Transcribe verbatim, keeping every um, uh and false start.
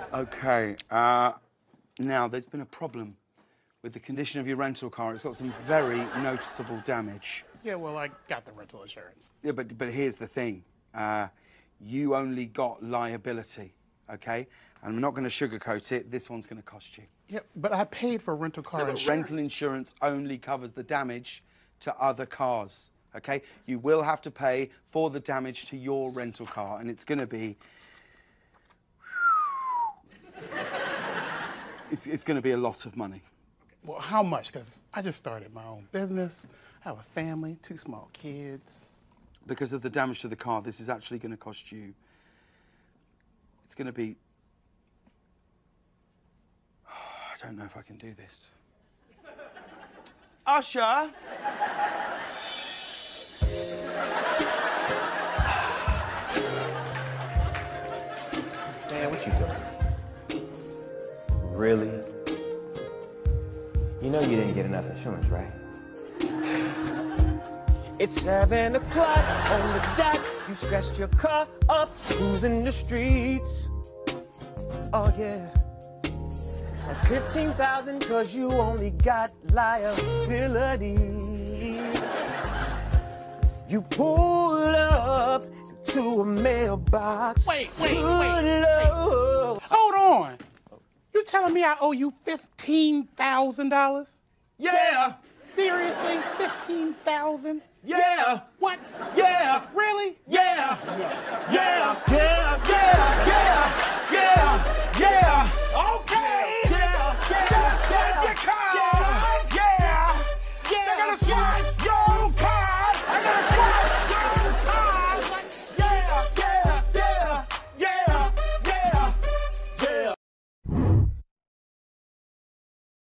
Okay, uh, now there's been a problem with the condition of your rental car. It's got some very noticeable damage. Yeah, well, I got the rental insurance. Yeah, but, but here's the thing. Uh, you only got liability, okay? And I'm not going to sugarcoat it. This one's going to cost you. Yeah, but I paid for rental car No, insurance. rental insurance only covers the damage to other cars, okay? You will have to pay for the damage to your rental car, and it's going to be... it's it's going to be a lot of money. Well, how much? Because I just started my own business. I have a family, two small kids. Because of the damage to the car, this is actually going to cost you... It's going to be... I don't know if I can do this. Usher! Man, what you doing? Really? You know you didn't get enough insurance, right? It's seven o'clock on the dot. You scratched your car up, cruising the streets. Oh, yeah. That's fifteen thousand cause you only got liability. You pull up to a mailbox. Wait, wait, wait, wait. Hold on. You telling me I owe you fifteen thousand dollars? Yeah! Seriously? fifteen thousand dollars? Yeah! What? Yeah! Really? Yeah! Yeah! Yeah!